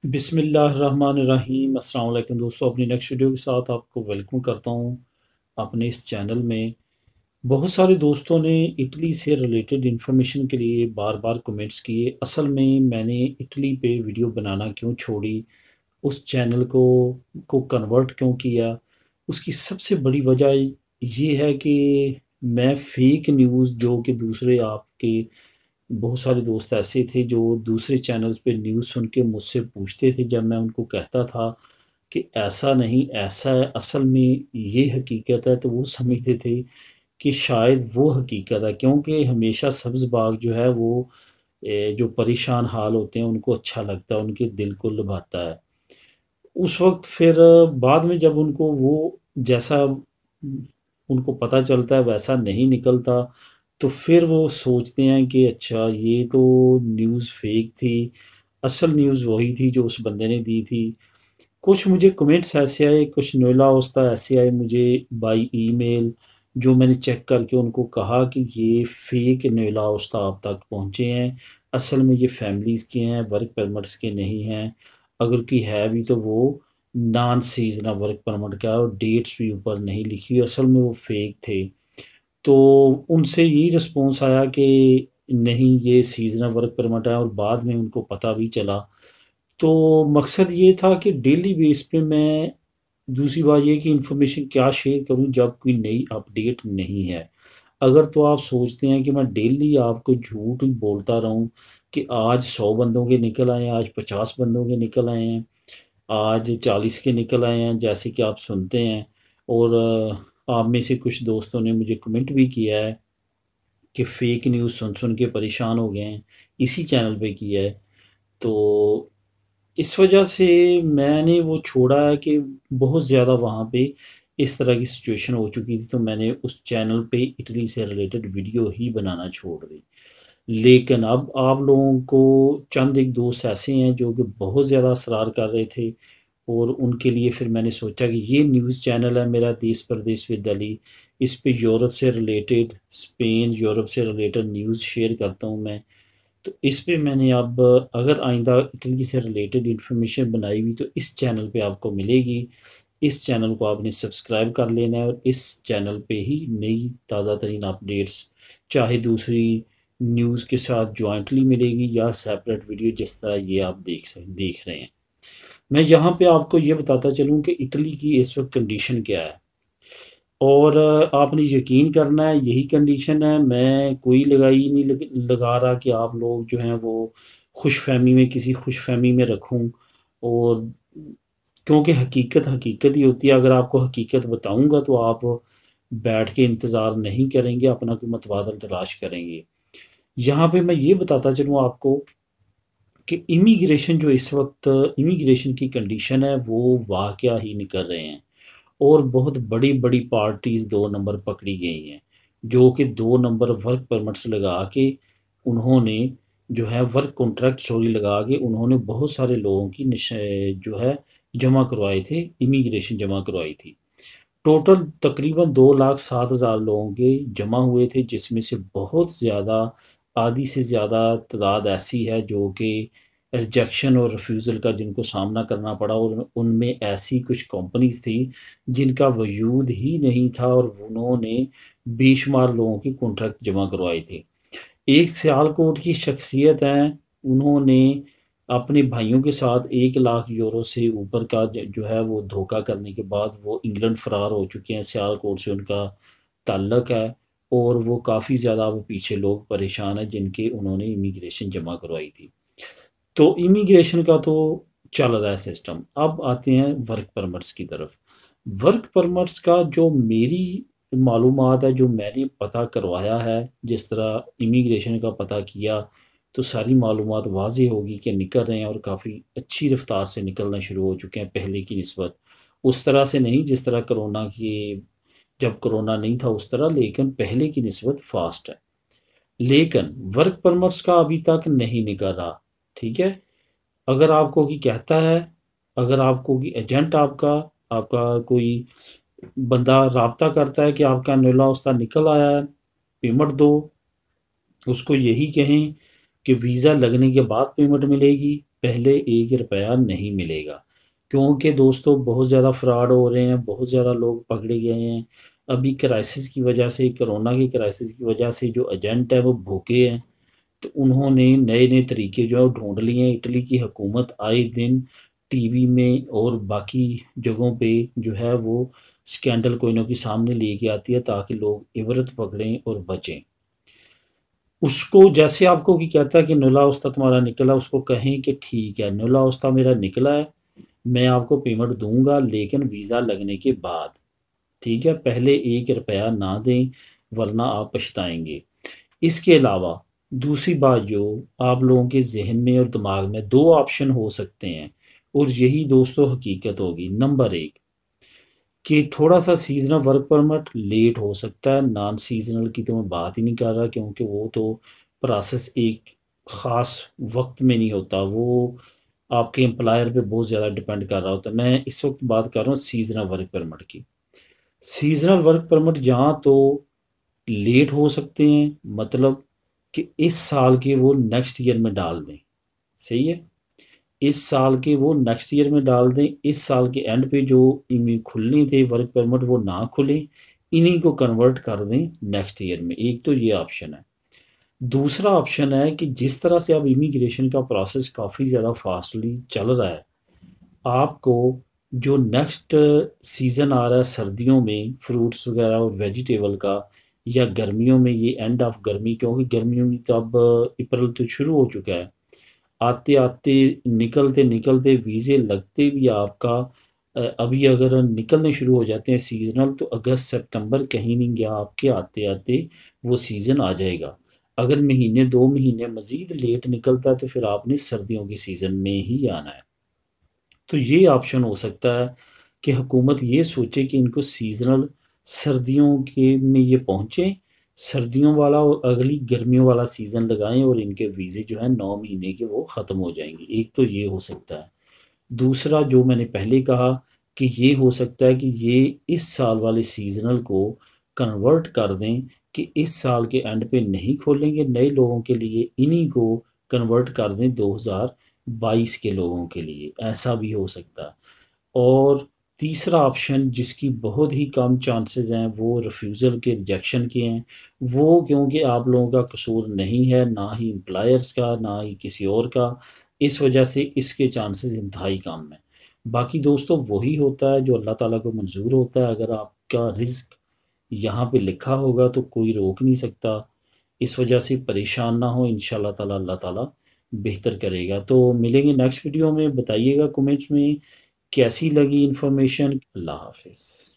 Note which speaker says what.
Speaker 1: بسم اللہ الرحمن الرحیم۔ السلام علیکم دوستوں، اپنی نیکسٹ ویڈیو کے ساتھ آپ کو ویلکم کرتا ہوں اپنے اس چینل میں۔ بہت سارے دوستوں نے اٹلی سے ریلیٹڈ انفارمیشن کے لیے بار بار کمنٹس کیے۔ اصل میں نے اٹلی پہ ویڈیو بنانا کیوں چھوڑی، اس چینل کو کنورٹ کیوں کیا، اس کی سب سے بڑی وجہ یہ ہے کہ میں فیک نیوز جو کہ دوسرے آپ کے بہت سارے دوست ایسے تھے جو دوسرے چینلز پہ نیوز سن کے مجھ سے پوچھتے تھے، جب میں ان کو کہتا تھا کہ ایسا نہیں ایسا ہے، اصل میں یہ حقیقت ہے، تو وہ سمجھتے تھے کہ شاید وہ حقیقت ہے، کیونکہ ہمیشہ سبز باغ جو ہے وہ جو پریشان حال ہوتے ہیں ان کو اچھا لگتا ہے، ان کے دل کو لبھاتا ہے۔ اس وقت پھر بعد میں جب ان کو وہ جیسا ان کو پتہ چلتا ہے ویسا نہیں نکلتا، تو پھر وہ سوچتے ہیں کہ اچھا یہ تو نیوز فیک تھی، اصل نیوز وہی تھی جو اس بندے نے دی تھی۔ کچھ مجھے کمنٹس ایسے آئے، کچھ نولا اوستا ایسے آئے مجھے بائی ای میل، جو میں نے چیک کر کے ان کو کہا کہ یہ فیک نولا اوستا آپ تک پہنچے ہیں، اصل میں یہ فیملیز کے ہیں، ورک پرمٹس کے نہیں ہیں، اگر کوئی ہے بھی تو وہ نان سیزنل ورک پرمٹ کا ہے، اور ڈیٹس بھی اوپر نہیں لکھی ہوئی، اصل میں وہ فیک تھے۔ تو ان سے یہی رسپونس آیا کہ نہیں یہ سیزنل ورک پرمٹ ہے، اور بعد میں ان کو پتہ بھی چلا۔ تو مقصد یہ تھا کہ ڈیلی بیس پہ میں دوسری بات یہ کہ انفارمیشن کیا شیئر کروں جب کوئی نئی اپڈیٹ نہیں ہے۔ اگر تو آپ سوچتے ہیں کہ میں ڈیلی آپ کو جھوٹ بولتا رہوں کہ آج 100 بندوں کے نکل آئے ہیں، آج 50 بندوں کے نکل آئے ہیں، آج 40 کے نکل آئے ہیں، جیسے کہ آپ سنتے ہیں، اور آپ میں سے کچھ دوستوں نے مجھے کمنٹ بھی کیا ہے کہ فیک نیوز سن سن کے پریشان ہو گئے ہیں، اسی چینل پہ کیا ہے۔ تو اس وجہ سے میں نے وہ چھوڑا ہے کہ بہت زیادہ وہاں پہ اس طرح کی سچویشن ہو چکی تھی، تو میں نے اس چینل پہ اٹلی سے ریلیٹڈ ویڈیو ہی بنانا چھوڑ دی۔ لیکن اب آپ لوگوں کو چند ایک دوست ایسے ہیں جو کہ بہت زیادہ اصرار کر رہے تھے، اور ان کے لیے پھر میں نے سوچا کہ یہ نیوز چینل ہے میرا دیس پردیس ود دلی، اس پہ یورپ سے ریلیٹڈ، اسپین یورپ سے ریلیٹڈ نیوز شیئر کرتا ہوں میں۔ تو اس پہ میں نے اب اگر آئندہ اٹلی سے ریلیٹڈ انفارمیشن بنائی ہوئی تو اس چینل پہ آپ کو ملے گی۔ اس چینل کو آپ نے سبسکرائب کر لینا ہے، اور اس چینل پہ ہی نئی تازہ ترین اپڈیٹس چاہے دوسری نیوز کے ساتھ جوائنٹلی ملے گی یا سیپریٹ ویڈیو، جس طرح یہ آپ دیکھ رہے ہیں۔ میں یہاں پہ آپ کو یہ بتاتا چلوں کہ اٹلی کی اس وقت کنڈیشن کیا ہے، اور آپ نے یقین کرنا ہے یہی کنڈیشن ہے، میں کوئی لگائی نہیں لگا رہا کہ آپ لوگ جو ہیں وہ خوش فہمی میں کسی خوش فہمی میں رکھوں، اور کیونکہ حقیقت حقیقت ہی ہوتی ہے۔ اگر آپ کو حقیقت بتاؤں گا تو آپ بیٹھ کے انتظار نہیں کریں گے، اپنا کوئی متبادل تلاش کریں گے۔ یہاں پہ میں یہ بتاتا چلوں آپ کو کہ امیگریشن جو اس وقت امیگریشن کی کنڈیشن ہے وہ واقعہ ہی نہیں کر رہے ہیں، اور بہت بڑی بڑی پارٹیز 2 نمبر پکڑی گئی ہیں، جو کہ 2 نمبر ورک پرمٹس لگا کے انہوں نے جو ہے ورک کانٹریکٹ سوری لگا کے انہوں نے بہت سارے لوگوں کی جو ہے جمع کروائے تھے، امیگریشن جمع کروائی تھی۔ ٹوٹل تقریباً 2,07,000 لوگوں کے جمع ہوئے تھے، جس میں سے بہت زیادہ آدھی سے زیادہ تعداد ایسی ہے جو کہ ریجیکشن اور ریفیوزل کا جن کو سامنا کرنا پڑا، اور ان میں ایسی کچھ کمپنیز تھی جن کا وجود ہی نہیں تھا، اور انہوں نے بے شمار لوگوں کی کانٹریکٹ جمع کروائے تھے۔ ایک سیال کوٹ کی شخصیت ہیں، انہوں نے اپنے بھائیوں کے ساتھ 1 لاکھ یورو سے اوپر کا جو ہے وہ دھوکہ کرنے کے بعد وہ انگلینڈ فرار ہو چکے ہیں، سیال کوٹ سے ان کا تعلق ہے، اور وہ کافی زیادہ وہ پیچھے لوگ پریشان ہیں جن کے انہوں نے امیگریشن جمع کروائی تھی۔ تو امیگریشن کا تو چل رہا ہے سسٹم۔ اب آتے ہیں ورک پرمٹس کی طرف۔ ورک پرمٹس کا جو میری معلومات ہے، جو میں نے پتہ کروایا ہے، جس طرح امیگریشن کا پتہ کیا، تو ساری معلومات واضح ہوگی کہ نکل رہے ہیں، اور کافی اچھی رفتار سے نکلنا شروع ہو چکے ہیں پہلے کی نسبت۔ اس طرح سے نہیں جس طرح کرونا کی، جب کرونا نہیں تھا اس طرح، لیکن پہلے کی نسبت فاسٹ ہے۔ لیکن ورک پرمٹس کا ابھی تک نہیں نکل رہا، ٹھیک ہے۔ اگر آپ کو کوئی کہتا ہے، اگر آپ کو کوئی ایجنٹ آپ کا کوئی بندہ رابطہ کرتا ہے کہ آپ کا نولا اوستا نکل آیا ہے، پیمنٹ دو، اس کو یہی کہیں کہ ویزا لگنے کے بعد پیمنٹ ملے گی، پہلے 1 روپیہ نہیں ملے گا، کیونکہ دوستو بہت زیادہ فراڈ ہو رہے ہیں، بہت زیادہ لوگ پکڑے گئے ہیں۔ ابھی کرائسس کی وجہ سے، کرونا کی کرائسس کی وجہ سے جو ایجنٹ ہے وہ بھوکے ہیں، تو انہوں نے نئے نئے طریقے جو ہے ڈھونڈ لیے ہیں۔ اٹلی کی حکومت آئے دن ٹی وی میں اور باقی جگہوں پہ جو ہے وہ سکینڈل کوئی نہ کوئی سامنے لے کے آتی ہے تاکہ لوگ عبرت پکڑیں اور بچیں۔ اس کو جیسے آپ کو کوئی کہتا ہے کہ نلا اوستا تمہارا نکلا، اس کو کہیں کہ ٹھیک ہے نلا اوستا میرا نکلا ہے، میں آپ کو پیمنٹ دوں گا لیکن ویزا لگنے کے بعد، ٹھیک ہے، پہلے 1 روپیہ نہ دیں ورنہ آپ پچھتائیں گے۔ اس کے علاوہ دوسری بات جو آپ لوگوں کے ذہن میں اور دماغ میں 2 آپشن ہو سکتے ہیں، اور یہی دوستو حقیقت ہوگی۔ نمبر 1 کہ تھوڑا سا سیزنل ورک پرمٹ لیٹ ہو سکتا ہے، نان سیزنل کی تو میں بات ہی نہیں کر رہا، کیونکہ وہ تو پروسیس ایک خاص وقت میں نہیں ہوتا، وہ آپ کے امپلائر پہ بہت زیادہ ڈپینڈ کر رہا ہوتا ہے۔ میں اس وقت بات کر رہا ہوں سیزنل ورک پرمٹ کی۔ سیزنل ورک پرمٹ جہاں تو لیٹ ہو سکتے ہیں، مطلب کہ اس سال کے وہ نیکسٹ ایئر میں ڈال دیں، صحیح ہے، اس سال کے وہ نیکسٹ ایئر میں ڈال دیں، اس سال کے اینڈ پہ جو کھلنے تھے ورک پرمٹ وہ نہ کھلیں، انہی کو کنورٹ کر دیں نیکسٹ ایئر میں۔ ایک تو یہ آپشن ہے۔ دوسرا آپشن ہے کہ جس طرح سے اب امیگریشن کا پروسیس کافی زیادہ فاسٹلی چل رہا ہے، آپ کو جو نیکسٹ سیزن آ رہا ہے سردیوں میں فروٹس وغیرہ اور ویجیٹیبل کا، یا گرمیوں میں یہ اینڈ آف گرمی، کیونکہ گرمیوں میں تو اب اپریل تو شروع ہو چکا ہے، آتے آتے نکلتے نکلتے ویزے لگتے بھی آپ کا ابھی اگر نکلنے شروع ہو جاتے ہیں سیزنل، تو اگست سپتمبر کہیں نہیں گیا آپ کے، آتے آتے وہ سیزن آ جائے گا۔ اگر مہینے 2 مہینے مزید لیٹ نکلتا ہے تو پھر آپ نے سردیوں کے سیزن میں ہی آنا ہے۔ تو یہ آپشن ہو سکتا ہے کہ حکومت یہ سوچے کہ ان کو سیزنل سردیوں کے میں یہ پہنچیں، سردیوں والا اور اگلی گرمیوں والا سیزن لگائیں، اور ان کے ویزے جو ہیں 9 مہینے کے وہ ختم ہو جائیں گے۔ ایک تو یہ ہو سکتا ہے۔ دوسرا جو میں نے پہلے کہا کہ یہ ہو سکتا ہے کہ یہ اس سال والے سیزنل کو کنورٹ کر دیں کہ اس سال کے اینڈ پہ نہیں کھولیں گے نئے لوگوں کے لیے، انہی کو کنورٹ کر دیں 2022 کے لوگوں کے لیے، ایسا بھی ہو سکتا ہے۔ اور تیسرا آپشن جس کی بہت ہی کم چانسز ہیں وہ ریفیوزل کے، ریجیکشن کے ہیں، وہ کیونکہ آپ لوگوں کا قصور نہیں ہے، نہ ہی امپلائرز کا نہ ہی کسی اور کا، اس وجہ سے اس کے چانسز انتہائی کم ہیں۔ باقی دوستو وہی ہوتا ہے جو اللہ تعالیٰ کو منظور ہوتا ہے، اگر آپ کا رزق یہاں پہ لکھا ہوگا تو کوئی روک نہیں سکتا، اس وجہ سے پریشان نہ ہو، انشاءاللہ تعالیٰ اللہ تعالیٰ بہتر کرے گا۔ تو ملیں گے نیکسٹ ویڈیو میں، بتائیے گا کمنٹس میں کیسی لگی انفارمیشن۔ اللہ حافظ۔